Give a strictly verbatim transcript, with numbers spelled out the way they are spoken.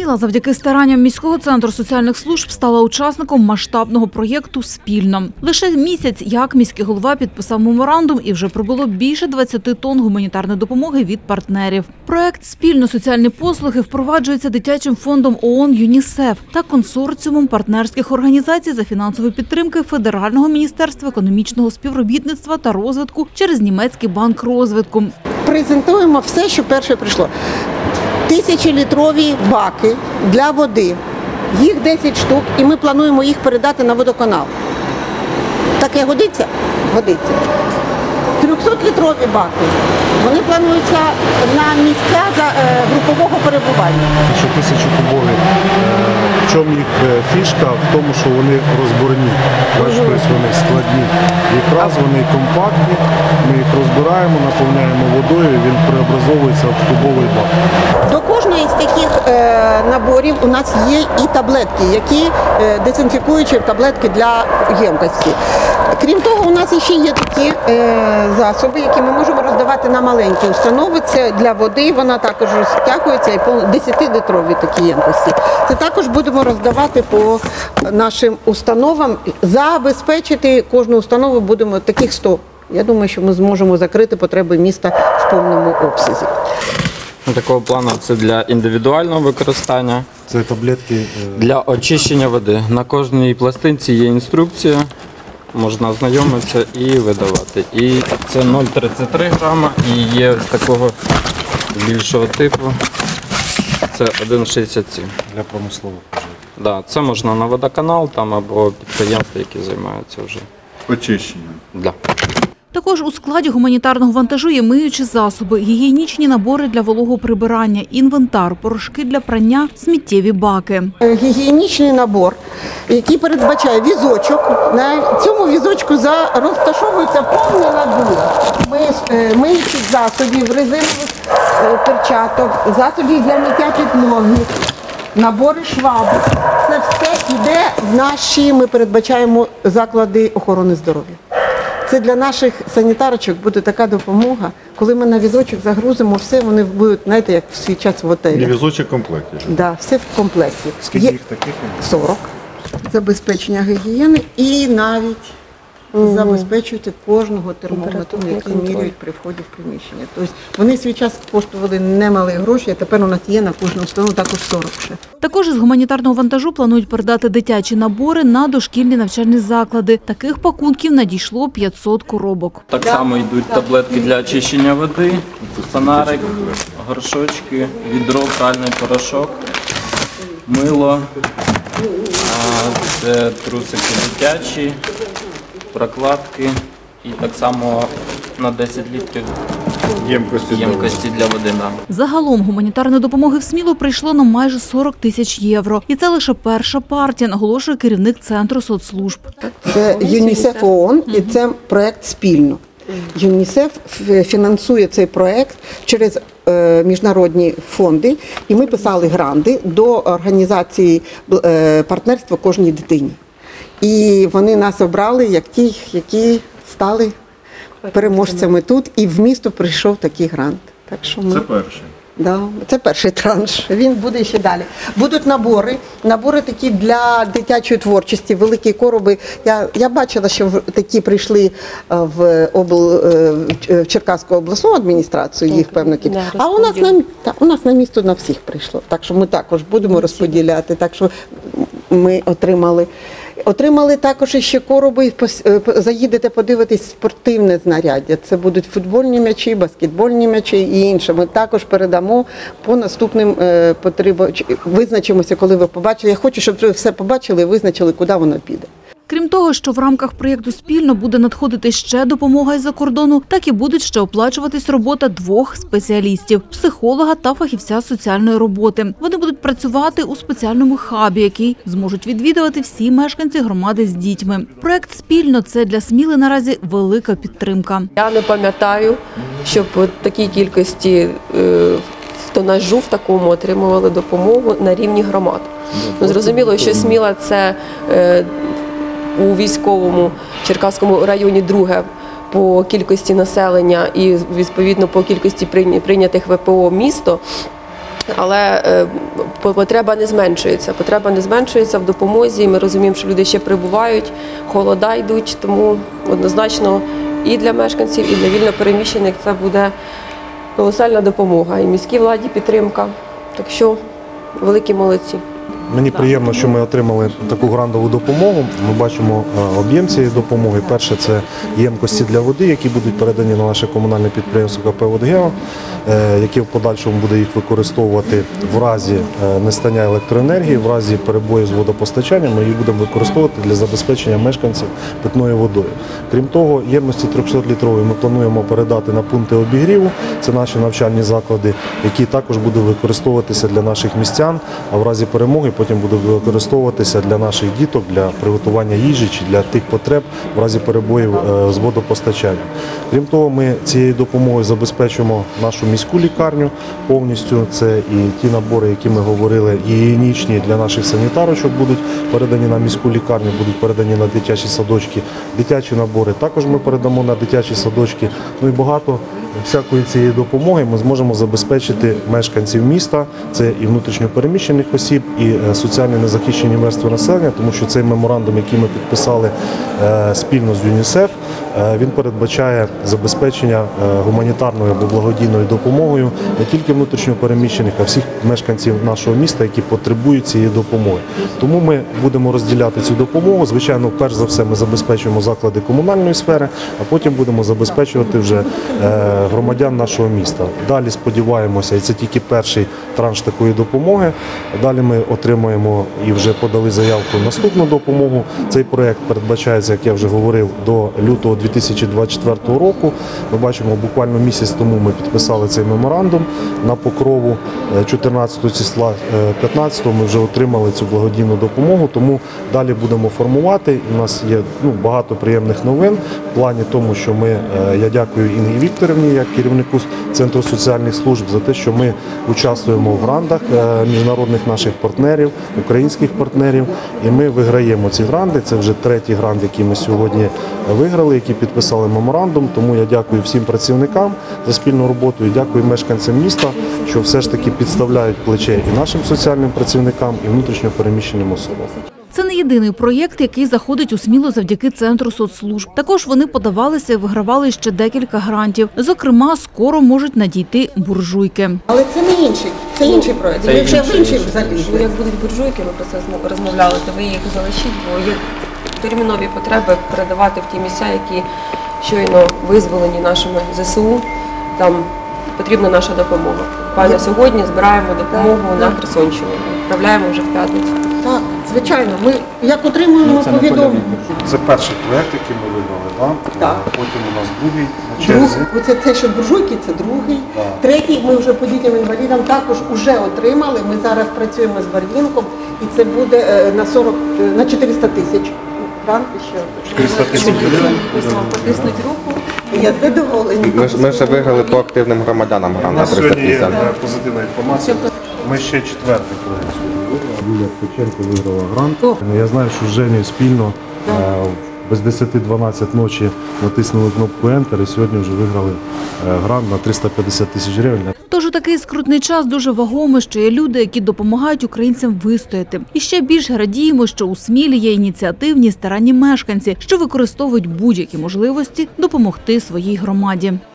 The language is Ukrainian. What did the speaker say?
Сміла завдяки старанням міського центру соціальних служб стала учасником масштабного проєкту «Спільно». Лише місяць, як міський голова підписав меморандум, і вже прибуло більше двадцяти тонн гуманітарної допомоги від партнерів. Проєкт «Спільно. Соціальні послуги» впроваджується дитячим фондом ООН «ЮНІСЕФ» та консорціумом партнерських організацій за фінансової підтримки Федерального міністерства економічного співробітництва та розвитку через Німецький банк розвитку. Презентуємо все, що перше прийшло. Тисячолітрові баки для води. Їх десять штук, і ми плануємо їх передати на водоканал. Таке годиться? Годиться. трьохсотлітрові баки. Вони плануються на місця за е, групового перебування. Що тисячокубові. В чому їх фішка? В тому, що вони розборні. Бачите, вони складні. Якраз вони компактні, ми їх розбираємо, наповняємо водою, він преобразовується в кубовий бак. До кожної з таких е, наборів у нас є і таблетки, які е, дезінфікуючі таблетки для ємкості. Крім того, у нас ще є такі е, засоби, які ми можемо роздавати на маленькі установи. Це для води, вона також розтягується, і по десятилітрові такі ємкості. Це також будемо роздавати по нашим установам. Забезпечити кожну установу будемо таких сто. Я думаю, що ми зможемо закрити потреби міста в повному обсязі. Такого плану це для індивідуального використання. Це таблетки для очищення води. На кожній пластинці є інструкція. Можна ознайомитися і видавати. І це нуль цілих тридцять три грама і є ось такого більшого типу. Це один цілих шістдесят сім. Для промислових вживань. Да, це можна на водоканал там або підприємства, які займаються вже очищенням. Да. Також у складі гуманітарного вантажу є миючі засоби, гігієнічні набори для вологого прибирання, інвентар, порошки для прання, сміттєві баки. Гігієнічний набор, який передбачає візочок. На цьому візочку розташовується повний набір миючих засобів, резинових перчаток, засобів для миття підлоги, набори швабр. Це все йде в наші, ми передбачаємо, заклади охорони здоров'я. Це для наших санітарочок буде така допомога, коли ми на візочок загрузимо все, вони будуть, знаєте, як в свій час в готелі. І візочок в комплекті? Так, да, все в комплекті. Скільки їх таких? сорок. Забезпечення гігієни і навіть угу. забезпечуйте кожного термометру, який міряють при вході в приміщення. Тобто вони в свій час коштували немалі гроші, а тепер у нас є на кожну установу також сорок ще. Також із гуманітарного вантажу планують передати дитячі набори на дошкільні навчальні заклади. Таких пакунків надійшло п'ятсот коробок. Так само йдуть таблетки для очищення води, фонарик, горшочки, відро, пральний порошок, мило, це трусики дитячі, прокладки і так само на десять літрів ємкості, ємкості для води. Да. Загалом гуманітарної допомоги в Смілу прийшло на майже сорок тисяч євро. І це лише перша партія, наголошує керівник Центру соцслужб. Це ЮНІСЕФ ООН і це проєкт «Спільно». ЮНІСЕФ фінансує цей проєкт через міжнародні фонди, і ми писали гранти до організації партнерства кожній дитині. І вони нас обрали як ті, які стали переможцями тут, і в місто прийшов такий грант. Так що ми... Це перший? Да, це перший транш, він буде ще далі. Будуть набори, набори такі для дитячої творчості, великі короби. Я, я бачила, що такі прийшли в, обл, в Черкаську обласну адміністрацію, їх певно кількість. А у нас, на, та, у нас на місто на всіх прийшло. Так що ми також будемо розподіляти, так що ми отримали. Отримали також ще короби, заїдете подивитись спортивне знаряддя. Це будуть футбольні м'ячі, баскетбольні м'ячі і інше. Ми також передамо по наступним потребам. Визначимося, коли ви побачили. Я хочу, щоб ви все побачили і визначили, куди воно піде. Крім того, що в рамках проєкту «Спільно» буде надходити ще допомога із-за кордону, так і будуть ще оплачуватись робота двох спеціалістів – психолога та фахівця соціальної роботи. Вони будуть працювати у спеціальному хабі, який зможуть відвідувати всі мешканці громади з дітьми. Проєкт «Спільно» – це для Сміли наразі велика підтримка. Я не пам'ятаю, щоб в такій кількості тонажу в такому отримували допомогу на рівні громад. Ну, зрозуміло, що Сміла – це у військовому Черкаському районі друге по кількості населення і, відповідно, по кількості прийнятих ВПО місто. Але е, по- потреба не зменшується. Потреба не зменшується в допомозі. Ми розуміємо, що люди ще прибувають, холода йдуть, тому однозначно і для мешканців, і для вільно переміщених це буде колосальна допомога. І міській владі підтримка. Так що великі молодці. Мені приємно, що ми отримали таку грантову допомогу. Ми бачимо е, об'єм цієї допомоги. Перше – це ємкості для води, які будуть передані на наше комунальне підприємство КП «Водгео», е, яке в подальшому буде їх використовувати в разі е, нестання електроенергії, в разі перебою з водопостачанням. Ми їх будемо використовувати для забезпечення мешканців питною водою. Крім того, ємності трьохсотлітрової ми плануємо передати на пункти обігріву. Це наші навчальні заклади, які також будуть використовуватися для наших містян, а в разі перемоги потім буде використовуватися для наших діток, для приготування їжі чи для тих потреб в разі перебоїв е, з водопостачанням. Крім того, ми цією допомогою забезпечуємо нашу міську лікарню повністю. Це і ті набори, які ми говорили, гігієнічні для наших санітарочок будуть передані на міську лікарню, будуть передані на дитячі садочки. Дитячі набори також ми передамо на дитячі садочки. Ну і багато всякої цієї допомоги ми зможемо забезпечити мешканців міста, це і внутрішньопереміщених осіб, і соціально незахищені верстви населення, тому що цей меморандум, який ми підписали е, спільно з ЮНІСЕФ, е, він передбачає забезпечення е, гуманітарною або благодійною допомогою не тільки внутрішньопереміщених, а всіх мешканців нашого міста, які потребують цієї допомоги. Тому ми будемо розділяти цю допомогу. Звичайно, перш за все ми забезпечуємо заклади комунальної сфери, а потім будемо забезпечувати вже е, громадян нашого міста. Далі сподіваємося, і це тільки перший транш такої допомоги. Далі ми отримаємо і вже подали заявку на наступну допомогу. Цей проєкт передбачається, як я вже говорив, до лютого дві тисячі двадцять четвертого року. Ми бачимо, буквально місяць тому ми підписали цей меморандум на Покрову. чотирнадцятого числа п'ятнадцятого ми вже отримали цю благодійну допомогу, тому далі будемо формувати. У нас є ну, багато приємних новин в плані тому, що ми, я дякую Інгі Вікторівні, як керівнику Центру соціальних служб, за те, що ми участвуємо в грантах міжнародних наших партнерів, українських партнерів, і ми виграємо ці гранти. Це вже третій грант, який ми сьогодні виграли, які підписали меморандум. Тому я дякую всім працівникам за спільну роботу і дякую мешканцям міста, що все ж таки підставляють плече і нашим соціальним працівникам, і внутрішньо переміщеним особам. Це не єдиний проєкт, який заходить у Смілу завдяки Центру соцслужб. Також вони подавалися і вигравали ще декілька грантів. Зокрема, скоро можуть надійти буржуйки. Але це не інший, це інший проєкт. Це Ми вже інший, в інший інший. залізли. Як будуть буржуйки, ми про це розмовляли, то ви їх залишіть, бо є термінові потреби передавати в ті місця, які щойно визволені нашими ЗСУ. Там потрібна наша допомога. Буквально сьогодні збираємо допомогу на Херсонщину. Відправляємо вже в п'ятницю. Так, звичайно. Ми як отримуємо повідомлення. Це перший проєкт, який ми виграли, так? Так. Потім у нас другий на черзі. Друг, оце те, що буржуйки, це другий. Так. Третій ми вже по дітям-інвалідам також вже отримали. Ми зараз працюємо з Барвінком, і це буде е, на сорок, е, на чотириста тисяч. Грант ще. чотириста тисяч гривень. Потиснуть руку. Я задоволена. Ми, ж- ми ще виграли по активним громадянам У грант на нас триста сьогодні є п'ятдесят. е, позитивна інформація. Ми ще четвертий проєкт сьогодні виграли. Юлія Ткаченко виграла грант. Ну, я знаю, що з Женєю спільно е, без десяти дванадцять ночі натиснули кнопку Enter і сьогодні вже виграли е, грант на триста п'ятдесят тисяч гривень. Тож у такий скрутний час дуже вагомо, що є люди, які допомагають українцям вистояти. І ще більше радіємо, що у Смілі є ініціативні старанні мешканці, що використовують будь-які можливості допомогти своїй громаді.